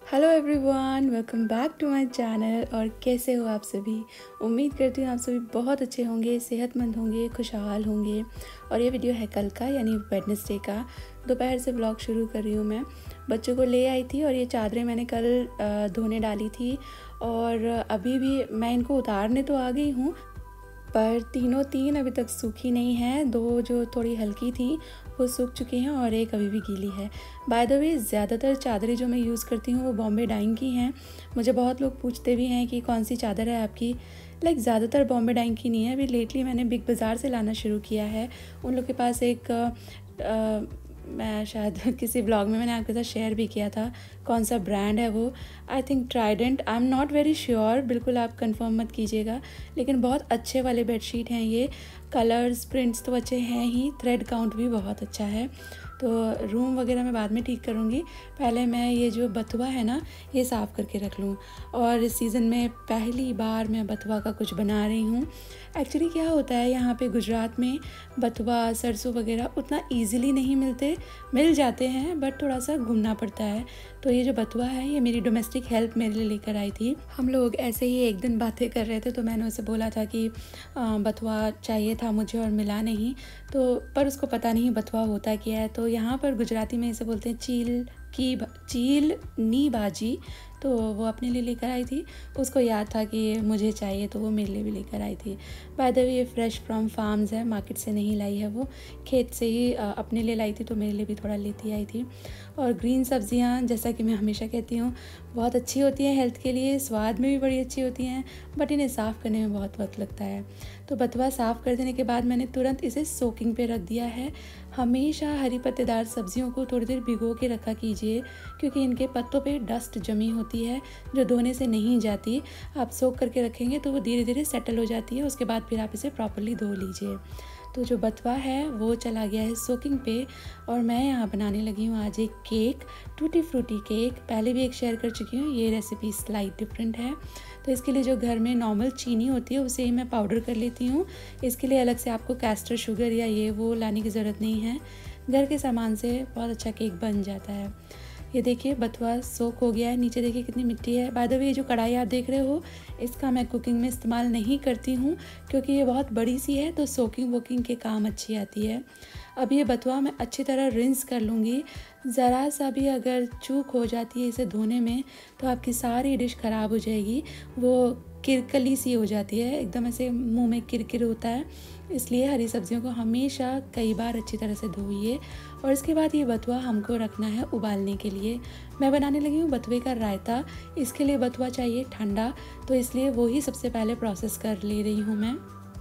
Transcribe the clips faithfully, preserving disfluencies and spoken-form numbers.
Hello everyone, welcome back to my channel. और कैसे हो आप सभी? उम्मीद करती हूँ आप सभी बहुत अच्छे होंगे, सेहतमंद होंगे, खुशहाल होंगे। और ये वीडियो है कल का, यानी वेडनेसडे का। दोपहर से व्लॉग शुरू कर रही हूँ मैं। बच्चों को ले आई थी और ये चादरें मैंने कल धोने डाली थी और अभी भी मैं इनको उतारने तो आ गई हूँ, पर तीनों तीन अभी तक सूखी नहीं है। दो जो थोड़ी हल्की थी वो सूख चुकी हैं और एक अभी भी गीली है। बाय द वे, ज़्यादातर चादरें जो मैं यूज़ करती हूँ वो बॉम्बे डाइंग की हैं। मुझे बहुत लोग पूछते भी हैं कि कौन सी चादर है आपकी। लाइक ज़्यादातर बॉम्बे डाइंग की नहीं है। अभी लेटली मैंने बिग बाज़ार से लाना शुरू किया है। उन लोग के पास एक आ, आ, मैं शायद किसी ब्लॉग में मैंने आपके साथ शेयर भी किया था कौन सा ब्रांड है वो। I think Trident, I am not very sure, बिल्कुल आप कंफर्म मत कीजिएगा। लेकिन बहुत अच्छे वाले बेडशीट हैं ये। कलर्स प्रिंट्स तो अच्छे हैं ही, थ्रेड काउंट भी बहुत अच्छा है। तो रूम वगैरह मैं बाद में ठीक करूँगी, पहले मैं ये जो बथुआ है ना ये साफ़ करके रख लूँ। और इस सीज़न में पहली बार मैं बथुआ का कुछ बना रही हूँ। एक्चुअली क्या होता है, यहाँ पे गुजरात में बथुआ सरसों वगैरह उतना इजीली नहीं मिलते, मिल जाते हैं बट थोड़ा सा घूमना पड़ता है। तो ये जो बथुआ है ये मेरी डोमेस्टिक हेल्प मेरे लिए लेकर आई थी। हम लोग ऐसे ही एक दिन बातें कर रहे थे तो मैंने उसे बोला था कि बथुआ चाहिए था मुझे और मिला नहीं, तो पर उसको पता नहीं बथुआ होता क्या है। तो यहाँ पर गुजराती में इसे बोलते हैं चील की चील नी बाजी। तो वो अपने लिए लेकर आई थी, उसको याद था कि मुझे चाहिए तो वो मेरे लिए भी लेकर आई थी। बाय द वे ये फ्रेश फ्रॉम फार्म्स है, मार्केट से नहीं लाई है, वो खेत से ही अपने लिए लाई थी, तो मेरे लिए भी थोड़ा लेती आई थी। और ग्रीन सब्जियां, जैसा कि मैं हमेशा कहती हूँ, बहुत अच्छी होती हैं हेल्थ के लिए, स्वाद में भी बड़ी अच्छी होती हैं, बट इन्हें साफ़ करने में बहुत वक्त लगता है। तो बथुआ साफ़ कर देने के बाद मैंने तुरंत इसे सोकिंग पे रख दिया है। हमेशा हरी पत्तेदार सब्जियों को थोड़ी देर भिगो के रखा कीजिए, क्योंकि इनके पत्तों पे डस्ट जमी होती है जो धोने से नहीं जाती। आप सोक करके रखेंगे तो वो धीरे धीरे सेटल हो जाती है, उसके बाद फिर आप इसे प्रॉपर्ली धो लीजिए। तो जो बथुआ है वो चला गया है सोकिंग पे और मैं यहाँ बनाने लगी हूँ आज एक केक, टूटी फ्रूटी केक। पहले भी एक शेयर कर चुकी हूँ, ये रेसिपी स्लाइट डिफरेंट है। तो इसके लिए जो घर में नॉर्मल चीनी होती है उसे ही मैं पाउडर कर लेती हूँ। इसके लिए अलग से आपको कैस्टर शुगर या ये वो लाने की ज़रूरत नहीं है, घर के सामान से बहुत अच्छा केक बन जाता है। ये देखिए बथुआ सोक हो गया है, नीचे देखिए कितनी मिट्टी है। बाय द वे, ये जो कढ़ाई आप देख रहे हो इसका मैं कुकिंग में इस्तेमाल नहीं करती हूँ, क्योंकि ये बहुत बड़ी सी है, तो सोकिंग वोकिंग के काम अच्छी आती है। अब ये बथुआ मैं अच्छी तरह रिंस कर लूँगी। ज़रा सा भी अगर चूक हो जाती है इसे धोने में तो आपकी सारी डिश ख़राब हो जाएगी। वो किरकली सी हो जाती है, एकदम ऐसे मुंह में किरकिर होता है। इसलिए हरी सब्जियों को हमेशा कई बार अच्छी तरह से धोइए। और इसके बाद ये बथुआ हमको रखना है उबालने के लिए। मैं बनाने लगी हूँ बथुए का रायता। इसके लिए बथुआ चाहिए ठंडा, तो इसलिए वो ही सबसे पहले प्रोसेस कर ले रही हूँ मैं।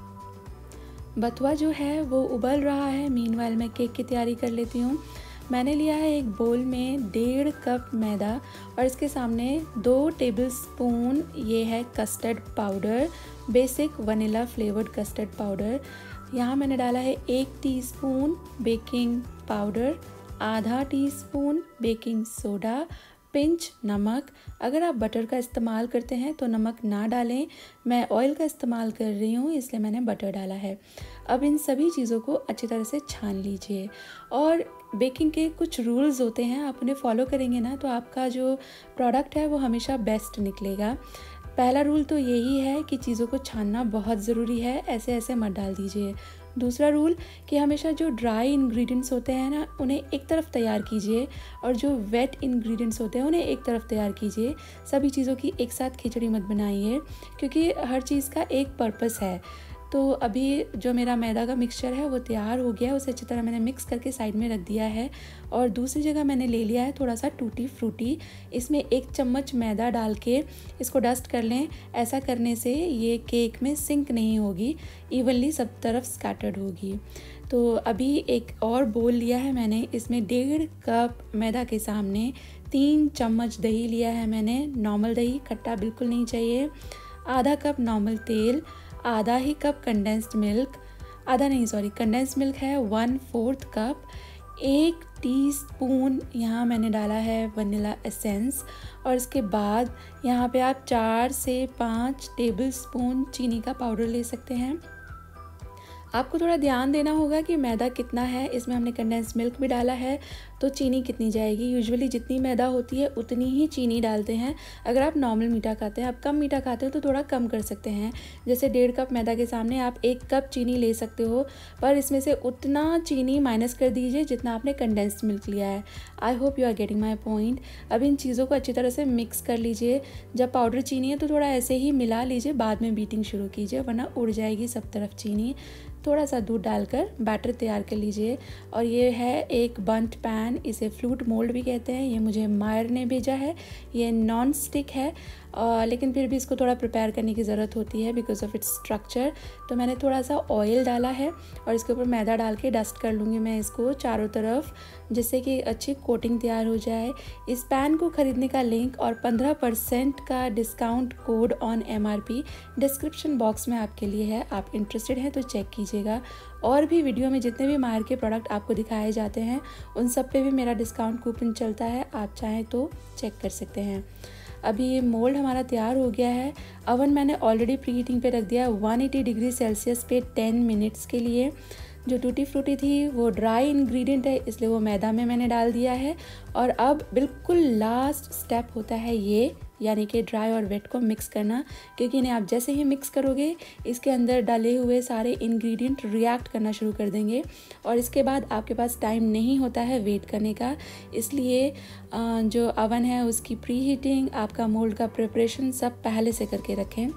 बथुआ जो है वो उबल रहा है, मीनवाइल मैं केक की तैयारी कर लेती हूँ। मैंने लिया है एक बोल में डेढ़ कप मैदा और इसके सामने दो टेबलस्पून ये है custard powder, basic vanilla flavoured custard powder. यहाँ मैंने डाला है एक टीस्पून बेकिंग पाउडर, आधा टीस्पून बेकिंग सोडा, पिंच नमक। अगर आप बटर का इस्तेमाल करते हैं तो नमक ना डालें, मैं ऑयल का इस्तेमाल कर रही हूँ इसलिए मैंने बटर डाला है। अब इन सभी चीज़ों को अच्छी तरह से छान लीजिए। और बेकिंग के कुछ रूल्स होते हैं, आप उन्हें फॉलो करेंगे ना तो आपका जो प्रोडक्ट है वो हमेशा बेस्ट निकलेगा। पहला रूल तो यही है कि चीज़ों को छानना बहुत ज़रूरी है, ऐसे ऐसे मत डाल दीजिए। दूसरा रूल कि हमेशा जो ड्राई इंग्रेडिएंट्स होते हैं ना उन्हें एक तरफ तैयार कीजिए और जो वेट इंग्रेडिएंट्स होते हैं उन्हें एक तरफ तैयार कीजिए। सभी चीज़ों की एक साथ खिचड़ी मत बनाइए, क्योंकि हर चीज़ का एक पर्पस है। तो अभी जो मेरा मैदा का मिक्सचर है वो तैयार हो गया है, उसे अच्छी तरह मैंने मिक्स करके साइड में रख दिया है। और दूसरी जगह मैंने ले लिया है थोड़ा सा टूटी फ्रूटी, इसमें एक चम्मच मैदा डाल के इसको डस्ट कर लें। ऐसा करने से ये केक में सिंक नहीं होगी, इवनली सब तरफ स्कैटर्ड होगी। तो अभी एक और बोल लिया है मैंने, इसमें डेढ़ कप मैदा के सामने तीन चम्मच दही लिया है मैंने, नॉर्मल दही, खट्टा बिल्कुल नहीं चाहिए। आधा कप नॉर्मल तेल, आधा ही कप कंडेंस्ड मिल्क, आधा नहीं सॉरी कंडेंस्ड मिल्क है वन फोर्थ कप, एक टीस्पून यहाँ मैंने डाला है वनीला एसेंस। और इसके बाद यहाँ पे आप चार से पाँच टेबलस्पून चीनी का पाउडर ले सकते हैं। आपको थोड़ा ध्यान देना होगा कि मैदा कितना है, इसमें हमने कंडेंस मिल्क भी डाला है, तो चीनी कितनी जाएगी। यूजुअली जितनी मैदा होती है उतनी ही चीनी डालते हैं। अगर आप नॉर्मल मीठा खाते हैं, आप कम मीठा खाते हो तो थोड़ा कम कर सकते हैं। जैसे डेढ़ कप मैदा के सामने आप एक कप चीनी ले सकते हो, पर इसमें से उतना चीनी माइनस कर दीजिए जितना आपने कंडेंस्ड मिल्क लिया है। I hope you are getting my point. अब इन चीज़ों को अच्छी तरह से मिक्स कर लीजिए। जब पाउडर चीनी है तो थोड़ा ऐसे ही मिला लीजिए, बाद में बीटिंग शुरू कीजिए वरना उड़ जाएगी सब तरफ चीनी। थोड़ा सा दूध डालकर बैटर तैयार कर लीजिए। और ये है एक बंट पैन, इसे फ्लूट मोल्ड भी कहते हैं। ये मुझे मायर ने भेजा है। ये नॉन स्टिक है, आ, लेकिन फिर भी इसको थोड़ा प्रिपेयर करने की ज़रूरत होती है बिकॉज ऑफ इट्स स्ट्रक्चर। तो मैंने थोड़ा सा ऑयल डाला है और इसके ऊपर मैदा डाल के डस्ट कर लूँगी मैं इसको चारों तरफ, जिससे कि अच्छी कोटिंग तैयार हो जाए। इस पैन को ख़रीदने का लिंक और पंद्रह परसेंट का discount code on M R P description box में आपके लिए है। आप इंटरेस्टेड हैं तो चेक कीजिएगा। और भी वीडियो में जितने भी मायर के प्रोडक्ट आपको दिखाए जाते हैं उन सब पे भी मेरा डिस्काउंट कूपन चलता है, आप चाहें तो चेक कर सकते हैं। अभी ये मोल्ड हमारा तैयार हो गया है। अवन मैंने ऑलरेडी प्री हीटिंग पे रख दिया है एक सौ अस्सी डिग्री सेल्सियस पे दस मिनट्स के लिए। जो टूटी फ्रूटी थी वो ड्राई इंग्रेडिएंट है, इसलिए वो मैदा में मैंने डाल दिया है। और अब बिल्कुल लास्ट स्टेप होता है ये, यानी कि ड्राई और वेट को मिक्स करना, क्योंकि इन्हें आप जैसे ही मिक्स करोगे इसके अंदर डाले हुए सारे इंग्रेडिएंट रिएक्ट करना शुरू कर देंगे और इसके बाद आपके पास टाइम नहीं होता है वेट करने का। इसलिए जो अवन है उसकी प्री हीटिंग, आपका मोल्ड का प्रिपरेशन सब पहले से करके रखें।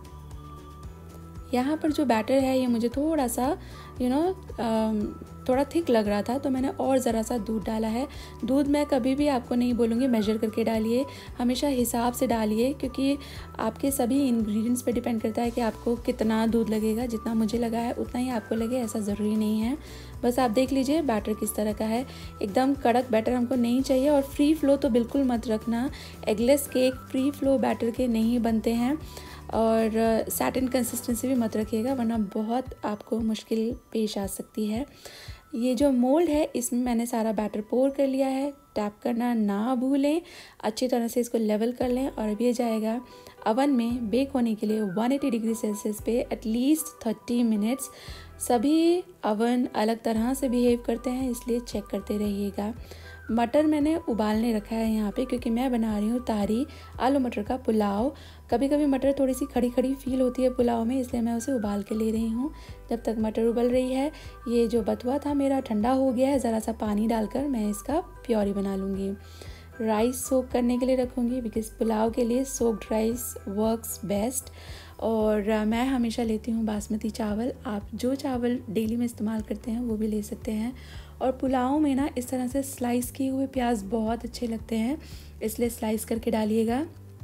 यहाँ पर जो बैटर है ये मुझे थोड़ा सा यू नो थोड़ा थिक लग रहा था, तो मैंने और ज़रा सा दूध डाला है। दूध मैं कभी भी आपको नहीं बोलूँगी मेजर करके डालिए, हमेशा हिसाब से डालिए, क्योंकि आपके सभी इंग्रेडिएंट्स पे डिपेंड करता है कि आपको कितना दूध लगेगा। जितना मुझे लगा है उतना ही आपको लगे, ऐसा ज़रूरी नहीं है। बस आप देख लीजिए बैटर किस तरह का है। एकदम कड़क बैटर हमको नहीं चाहिए और फ्री फ्लो तो बिल्कुल मत रखना। Eggless cake free flow batter के नहीं बनते हैं और सैटिन कंसिस्टेंसी भी मत रखिएगा वरना बहुत आपको मुश्किल पेश आ सकती है। ये जो मोल्ड है इसमें मैंने सारा बैटर पोर कर लिया है। टैप करना ना भूलें, अच्छी तरह से इसको लेवल कर लें। और अब ये जाएगा अवन में बेक होने के लिए एक सौ अस्सी डिग्री सेल्सियस पे एटलीस्ट तीस मिनट्स। सभी अवन अलग तरह से बिहेव करते हैं, इसलिए चेक करते रहिएगा। मटर मैंने उबालने रखा है यहाँ पे, क्योंकि मैं बना रही हूँ तारी आलू मटर का पुलाव। कभी कभी मटर थोड़ी सी खड़ी खड़ी फील होती है पुलाव में, इसलिए मैं उसे उबाल के ले रही हूँ। जब तक मटर उबल रही है, ये जो बथुआ था मेरा ठंडा हो गया है। ज़रा सा पानी डालकर मैं इसका प्योरी बना लूँगी। राइस सोक करने के लिए रखूँगी बिकॉज़ पुलाव के लिए सोक्ड राइस वर्क्स बेस्ट। और मैं हमेशा लेती हूँ बासमती चावल। आप जो चावल डेली में इस्तेमाल करते हैं वो भी ले सकते हैं। और पुलाव में ना इस तरह से स्लाइस किए हुए प्याज बहुत अच्छे लगते हैं, इसलिए स्लाइस करके डालिएगा।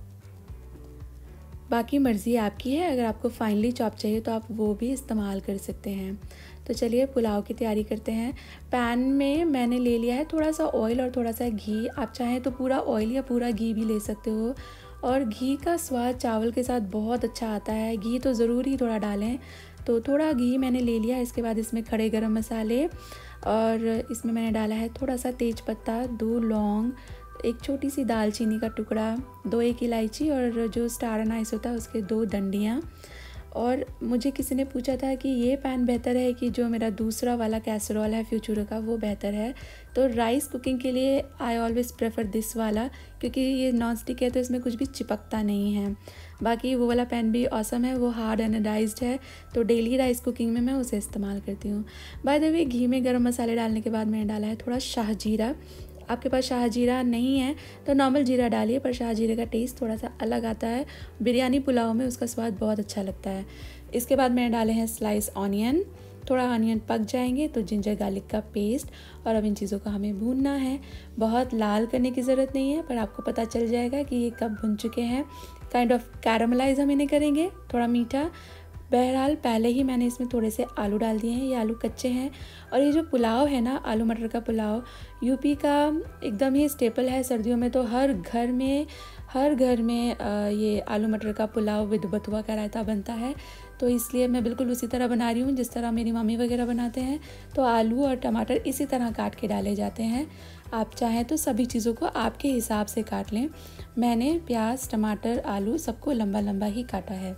बाकी मर्ज़ी आपकी है, अगर आपको फाइनली चॉप चाहिए तो आप वो भी इस्तेमाल कर सकते हैं। तो चलिए पुलाव की तैयारी करते हैं। पैन में मैंने ले लिया है थोड़ा सा ऑयल और थोड़ा सा घी। आप चाहें तो पूरा ऑयल या पूरा घी भी ले सकते हो। और घी का स्वाद चावल के साथ बहुत अच्छा आता है। घी तो ज़रूर ही थोड़ा डालें। तो थोड़ा घी मैंने ले लिया। इसके बाद इसमें खड़े गरम मसाले और इसमें मैंने डाला है थोड़ा सा तेज पत्ता, दो लौंग, एक छोटी सी दालचीनी का टुकड़ा, दो एक इलायची और जो स्टार अनाइस होता है उसके दो डंडियाँ। और मुझे किसी ने पूछा था कि ये पैन बेहतर है कि जो मेरा दूसरा वाला कैसरोल है फ्यूचरो का वो बेहतर है। तो राइस कुकिंग के लिए आई ऑलवेज़ प्रेफर दिस वाला, क्योंकि ये नॉन स्टिक है तो इसमें कुछ भी चिपकता नहीं है। बाकी वो वाला पैन भी ऑसम है, वो हार्ड एनोडाइज्ड है, तो डेली राइस कुकिंग में मैं उसे इस्तेमाल करती हूँ। बाय द वे घी में गरम मसाले डालने के बाद मैंने डाला है थोड़ा शाह जीरा। आपके पास शाह जीरा नहीं है तो नॉर्मल जीरा डालिए, पर शाह जीरे का टेस्ट थोड़ा सा अलग आता है। बिरयानी पुलाव में उसका स्वाद बहुत अच्छा लगता है। इसके बाद मैंने डाले हैं स्लाइस ऑनियन। थोड़ा ऑनियन पक जाएंगे तो जिंजर गार्लिक का पेस्ट। और अब इन चीज़ों को हमें भूनना है। बहुत लाल करने की ज़रूरत नहीं है, पर आपको पता चल जाएगा कि ये कब भुन चुके हैं। काइंड ऑफ कैरामलाइज हम इन्हें करेंगे, थोड़ा मीठा। बहरहाल पहले ही मैंने इसमें थोड़े से आलू डाल दिए हैं, ये आलू कच्चे हैं। और ये जो पुलाव है ना, आलू मटर का पुलाव, यूपी का एकदम ही स्टेपल है। सर्दियों में तो हर घर में हर घर में ये आलू मटर का पुलाव विद बथुआ का रायता बनता है। तो इसलिए मैं बिल्कुल उसी तरह बना रही हूँ जिस तरह मेरी मम्मी वगैरह बनाते हैं। तो आलू और टमाटर इसी तरह काट के डाले जाते हैं। आप चाहें तो सभी चीज़ों को आपके हिसाब से काट लें। मैंने प्याज, टमाटर, आलू सबको लंबा लंबा ही काटा है।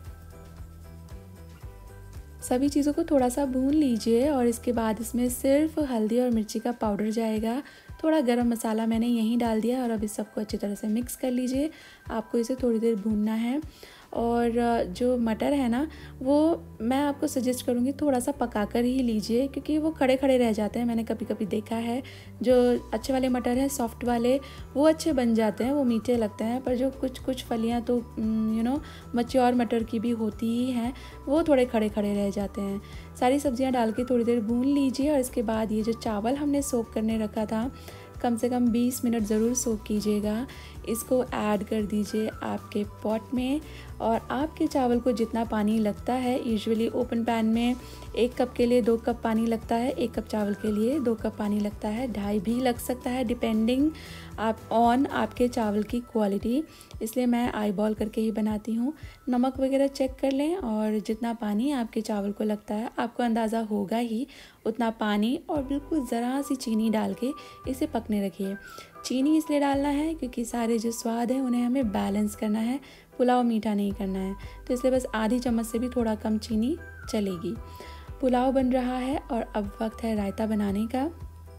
सभी चीज़ों को थोड़ा सा भून लीजिए और इसके बाद इसमें सिर्फ हल्दी और मिर्ची का पाउडर जाएगा। थोड़ा गरम मसाला मैंने यहीं डाल दिया और अब इस सबको अच्छी तरह से मिक्स कर लीजिए। आपको इसे थोड़ी देर भूनना है। और जो मटर है ना, वो मैं आपको सजेस्ट करूँगी थोड़ा सा पका कर ही लीजिए, क्योंकि वो खड़े खड़े रह जाते हैं। मैंने कभी कभी देखा है जो अच्छे वाले मटर हैं, सॉफ्ट वाले, वो अच्छे बन जाते हैं, वो मीठे लगते हैं। पर जो कुछ कुछ फलियाँ तो यू नो मैच्योर मटर की भी होती ही हैं, वो थोड़े खड़े खड़े रह जाते हैं। सारी सब्जियां डाल के थोड़ी देर भून लीजिए और इसके बाद ये जो चावल हमने सोक करने रखा था, कम से कम बीस मिनट ज़रूर सोक कीजिएगा। इसको ऐड कर दीजिए आपके पॉट में। और आपके चावल को जितना पानी लगता है, यूजुअली ओपन पैन में एक कप के लिए दो कप पानी लगता है, एक कप चावल के लिए दो कप पानी लगता है, ढाई भी लग सकता है, डिपेंडिंग आप ऑन आपके चावल की क्वालिटी। इसलिए मैं आई बॉल करके ही बनाती हूँ। नमक वगैरह चेक कर लें और जितना पानी आपके चावल को लगता है, आपको अंदाज़ा होगा ही उतना पानी, और बिल्कुल ज़रा सी चीनी डाल के इसे पकने रखिए। चीनी इसलिए डालना है क्योंकि सारे जो स्वाद हैं उन्हें हमें बैलेंस करना है, पुलाव मीठा नहीं करना है, तो इसलिए बस आधी चम्मच से भी थोड़ा कम चीनी चलेगी। पुलाव बन रहा है और अब वक्त है रायता बनाने का।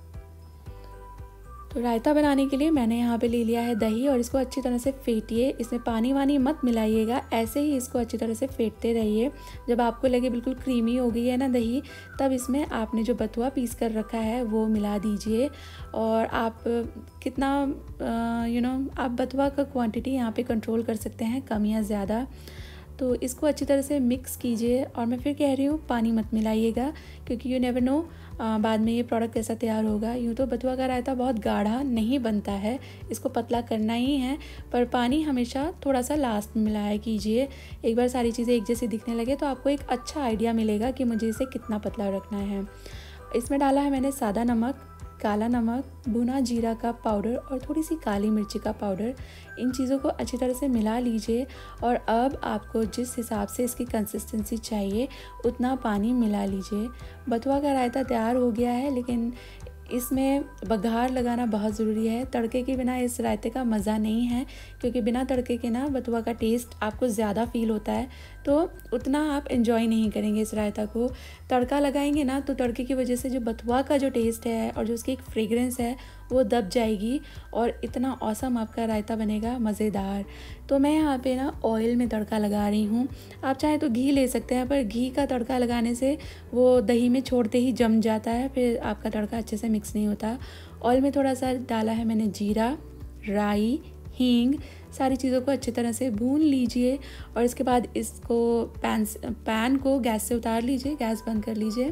तो रायता बनाने के लिए मैंने यहाँ पे ले लिया है दही और इसको अच्छी तरह से फेंटिए। इसमें पानी वानी मत मिलाइएगा, ऐसे ही इसको अच्छी तरह से फेंटते रहिए। जब आपको लगे बिल्कुल क्रीमी हो गई है ना दही, तब इसमें आपने जो बथुआ पीस कर रखा है वो मिला दीजिए। और आप कितना यू नो आप बथुआ का क्वांटिटी यहाँ पे कंट्रोल कर सकते हैं, कम या ज़्यादा। तो इसको अच्छी तरह से मिक्स कीजिए। और मैं फिर कह रही हूँ, पानी मत मिलाइएगा, क्योंकि यू नेवर नो बाद में ये प्रोडक्ट कैसा तैयार होगा। यूँ तो बथुआ का रायता बहुत गाढ़ा नहीं बनता है, इसको पतला करना ही है, पर पानी हमेशा थोड़ा सा लास्ट में मिलाया कीजिए। एक बार सारी चीज़ें एक जैसी दिखने लगे तो आपको एक अच्छा आइडिया मिलेगा कि मुझे इसे कितना पतला रखना है। इसमें डाला है मैंने सादा नमक, काला नमक, भुना जीरा का पाउडर और थोड़ी सी काली मिर्ची का पाउडर। इन चीज़ों को अच्छी तरह से मिला लीजिए। और अब आपको जिस हिसाब से इसकी कंसिस्टेंसी चाहिए उतना पानी मिला लीजिए। बथुआ का रायता तैयार हो गया है, लेकिन इसमें बघार लगाना बहुत ज़रूरी है। तड़के के बिना इस रायते का मज़ा नहीं है, क्योंकि बिना तड़के के ना बथुआ का टेस्ट आपको ज़्यादा फील होता है, तो उतना आप एंजॉय नहीं करेंगे इस रायता को। तड़का लगाएंगे ना तो तड़के की वजह से जो बथुआ का जो टेस्ट है और जो उसकी एक फ्रेग्रेंस है वो दब जाएगी और इतना औसम आपका रायता बनेगा, मज़ेदार। तो मैं यहाँ पे ना ऑयल में तड़का लगा रही हूँ। आप चाहे तो घी ले सकते हैं, पर घी का तड़का लगाने से वो दही में छोड़ते ही जम जाता है, फिर आपका तड़का अच्छे से मिक्स नहीं होता। ऑयल में थोड़ा सा डाला है मैंने जीरा, राई, हींग, सारी चीज़ों को अच्छी तरह से भून लीजिए। और इसके बाद इसको पैन पैन को गैस से उतार लीजिए, गैस बंद कर लीजिए।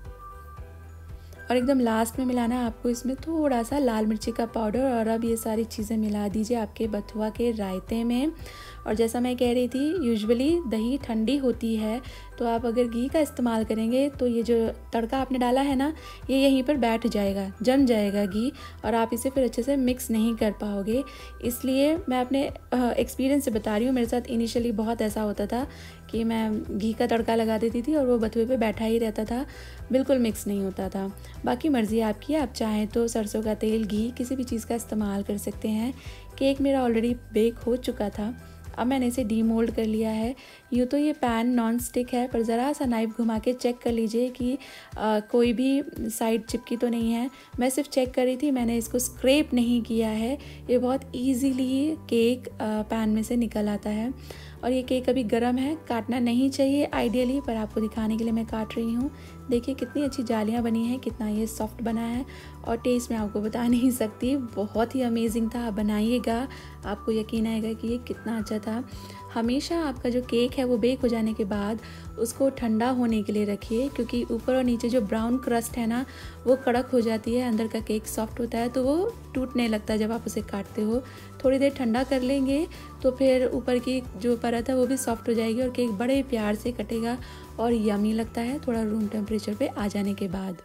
और एकदम लास्ट में मिलाना है आपको इसमें थोड़ा सा लाल मिर्ची का पाउडर। और अब ये सारी चीज़ें मिला दीजिए आपके बथुआ के रायते में। और जैसा मैं कह रही थी, यूजुअली दही ठंडी होती है, तो आप अगर घी का इस्तेमाल करेंगे तो ये जो तड़का आपने डाला है ना, ये यहीं पर बैठ जाएगा, जम जाएगा घी, और आप इसे फिर अच्छे से मिक्स नहीं कर पाओगे। इसलिए मैं अपने एक्सपीरियंस से बता रही हूँ। मेरे साथ इनिशियली बहुत ऐसा होता था कि मैं घी का तड़का लगा देती थी और वो बथुए पे बैठा ही रहता था, बिल्कुल मिक्स नहीं होता था। बाकी मर्ज़ी आपकी, आप चाहें तो सरसों का तेल, घी, किसी भी चीज़ का इस्तेमाल कर सकते हैं। केक मेरा ऑलरेडी बेक हो चुका था, अब मैंने इसे डीमोल्ड कर लिया है। यूँ तो ये पैन नॉन स्टिक है, पर ज़रा सा नाइफ घुमा के चेक कर लीजिए कि आ, कोई भी साइड चिपकी तो नहीं है। मैं सिर्फ चेक कर रही थी, मैंने इसको स्क्रैप नहीं किया है। ये बहुत इजीली केक आ, पैन में से निकल आता है। और ये केक अभी गर्म है, काटना नहीं चाहिए आइडियली, पर आपको दिखाने के लिए मैं काट रही हूँ। देखिए कितनी अच्छी जालियाँ बनी हैं, कितना ये सॉफ्ट बना है, और टेस्ट मैं आपको बता नहीं सकती, बहुत ही अमेजिंग था। आप बनाइएगा, आपको यकीन आएगा कि ये कितना अच्छा था। हमेशा आपका जो केक है वो बेक हो जाने के बाद उसको ठंडा होने के लिए रखिए, क्योंकि ऊपर और नीचे जो ब्राउन क्रस्ट है ना वो कड़क हो जाती है, अंदर का केक सॉफ्ट होता है, तो वो टूटने लगता है जब आप उसे काटते हो। थोड़ी देर ठंडा कर लेंगे तो फिर ऊपर की जो परत है वो भी सॉफ्ट हो जाएगी और केक बड़े प्यार से कटेगा और यमी लगता है थोड़ा रूम टेम्परेचर पे आ जाने के बाद।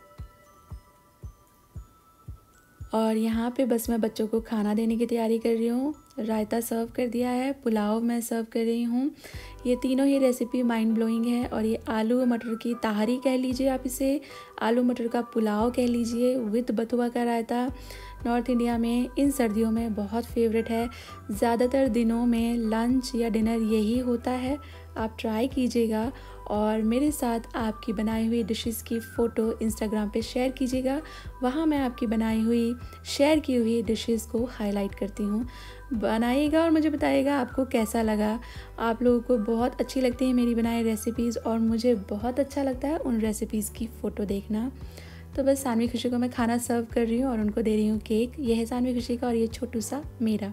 और यहाँ पे बस मैं बच्चों को खाना देने की तैयारी कर रही हूँ। रायता सर्व कर दिया है, पुलाव मैं सर्व कर रही हूँ। ये तीनों ही रेसिपी माइंड ब्लोइंग है। और ये आलू मटर की ताहरी कह लीजिए आप इसे, आलू मटर का पुलाव कह लीजिए, विद बथुआ का रायता, नॉर्थ इंडिया में इन सर्दियों में बहुत फेवरेट है। ज़्यादातर दिनों में लंच या डिनर यही होता है, आप ट्राई कीजिएगा और मेरे साथ आपकी बनाई हुई डिशेस की फ़ोटो इंस्टाग्राम पे शेयर कीजिएगा। वहाँ मैं आपकी बनाई हुई शेयर की हुई डिशेस को हाईलाइट करती हूँ। बनाइएगा और मुझे बताइएगा आपको कैसा लगा। आप लोगों को बहुत अच्छी लगती है मेरी बनाई रेसिपीज़ और मुझे बहुत अच्छा लगता है उन रेसिपीज़ की फ़ोटो देखना। तो बस सानवी खुशी को मैं खाना सर्व कर रही हूँ और उनको दे रही हूँ केक। ये है सानवी खुशी का और ये छोटू सा मेरा।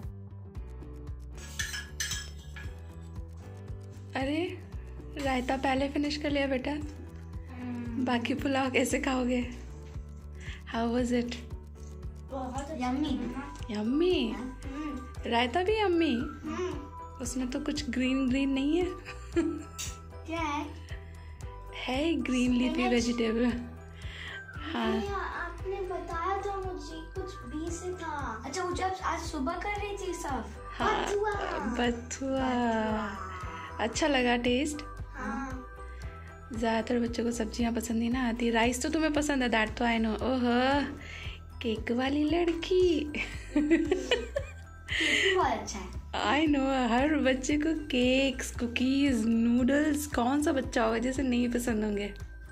अरे रायता पहले फिनिश कर लिया बेटा, बाकी पुलाव कैसे खाओगे? How was it? बहुत यम्मी। यम्मी? रायता भी यम्मी? उसमें तो कुछ ग्रीन ग्रीन नहीं है। क्या है? है ग्रीन लीफी वेजिटेबल। हाँ आपने बताया था मुझे कुछ बी से था। अच्छा वो जब आज सुबह कर रही थी सब। हाँ बथुआ। अच्छा लगा टेस्ट? हाँ। ज़्यादातर बच्चों को सब्जियां पसंद ही ना आती। राइस तो तुम्हें पसंद है, दैट तो आई नो। ओह केक वाली लड़की। बहुत अच्छा है। आई नो, हर बच्चे को केक्स, कुकीज, नूडल्स, कौन सा बच्चा होगा जिसे नहीं पसंद होंगे?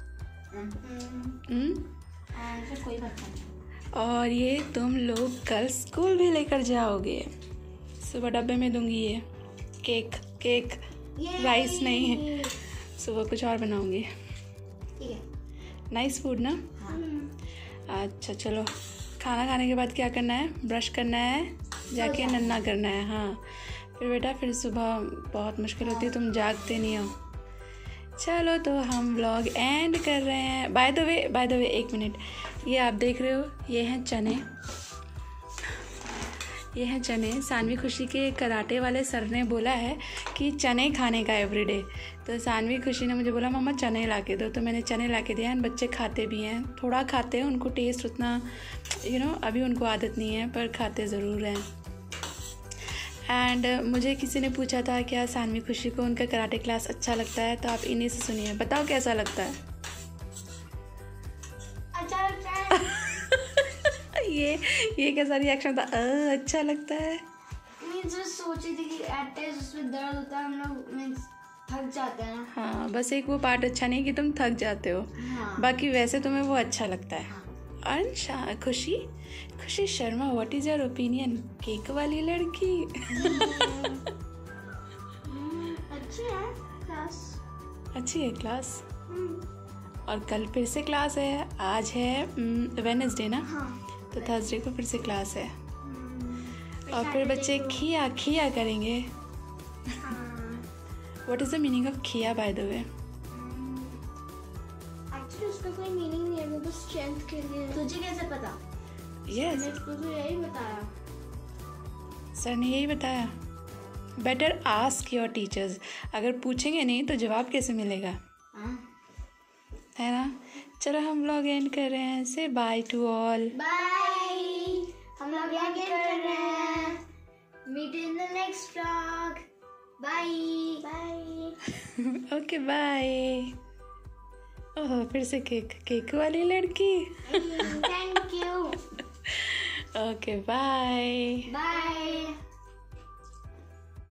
हम्म कोई बात नहीं। और ये तुम लोग कल स्कूल भी लेकर जाओगे। सुबह डब्बे में दूंगी ये केक। केक राइस नहीं है, सुबह कुछ और बनाऊंगी। ठीक है। नाइस फूड ना? हाँ। अच्छा चलो, खाना खाने के बाद क्या करना है? ब्रश करना है, जाके नन्ना करना है। हाँ फिर बेटा फिर सुबह बहुत मुश्किल होती है, तुम जागते नहीं हो। चलो तो हम व्लॉग एंड कर रहे हैं। By the way by the way एक मिनट, ये आप देख रहे हो ये हैं चने। ये हैं चने। सानवी खुशी के कराटे वाले सर ने बोला है कि चने खाने का एवरीडे। तो सानवी खुशी ने मुझे बोला मम्मा चने ला के दो, तो मैंने चने ला के दिए हैं। बच्चे खाते भी हैं, थोड़ा खाते हैं, उनको टेस्ट उतना यू नो अभी उनको आदत नहीं है, पर खाते ज़रूर हैं। एंड uh, मुझे किसी ने पूछा था क्या सानवी खुशी को उनका कराटे क्लास अच्छा लगता है, तो आप इन्हीं से सुनिए। बताओ कैसा लगता है? अच्छा लगता है। ये ये कैसा रिएक्शन था? आ, अच्छा लगता है। मैं जो सोची थी कि एट टाइम्स उसमें दर्द होता है, हम लोग मींस थक जाते हैं ना। हाँ बस एक वो पार्ट अच्छा नहीं कि तुम थक जाते हो। हाँ। बाकी वैसे तुम्हें वो अच्छा लगता है। हाँ। और Khushi Khushi Sharma, what is your opinion? Cake वाली लड़की। अच्छी है क्लास। अच्छी है क्लास। और कल फिर से क्लास है। आज है वेडनेसडे ना? हाँ। तो थर्सडे को फिर से क्लास है। और फिर बच्चे खिया खिया करेंगे। What is the meaning of खिया बाय द वे? एक्चुअली उसका कोई मीनिंग नहीं है, वो बस स्ट्रेंथ के लिए। तुझे कैसे पता? यस मैंने उसको तो यही बताया। सर ने यही बताया। Better ask your teachers. अगर पूछेंगे नहीं तो जवाब कैसे मिलेगा? हाँ। है ना? चलो हम लोग एंड कर रहे हैं। से बाय टू ऑल। बाय। हम लोग एंड कर रहे हैं। Meet in the next vlog. Bye bye. Okay bye. Oh फिर से केक केक वाली लड़की। Thank you. Okay bye bye.